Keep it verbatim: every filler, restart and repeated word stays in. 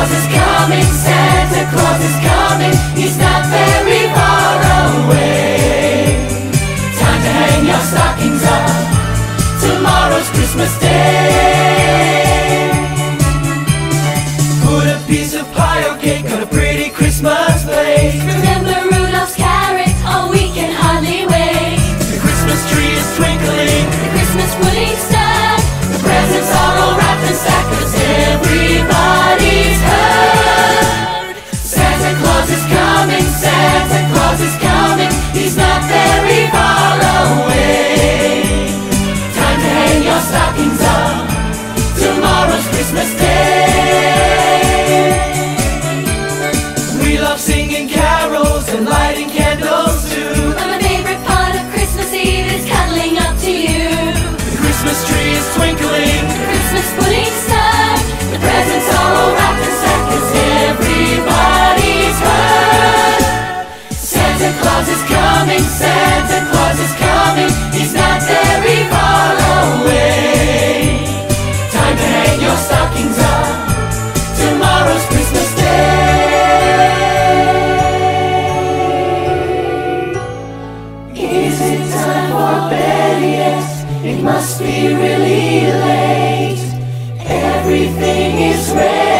Claus is coming, Santa Claus is coming. He's not very far away. Time to hang your stockings up. Tomorrow's Christmas Day. Put a piece of pie or cake on a pretty Christmas plate. Remember Rudolph's carrot, oh we can hardly wait. The Christmas tree is twinkling, The Christmas pudding's done. the presents are all wrapped and stacked, 'cause everybody's heard. Santa Claus is coming, Santa Claus is coming. He's not very far away. Time to hang your stockings up. Tomorrow's Christmas Day. We love singing carols and lighting candles too. But my favorite part of Christmas Eve is cuddling up to you. The Christmas tree is twinkling, The Christmas pudding's done. the presents are all wrapped and stacked, 'cause everybody's heard. Santa Claus is coming, Santa Claus is coming. He's not very far away. Time to hang your stockings up. Tomorrow's Christmas Day. Is it time for bed yet? It must be really late. Everything is ready.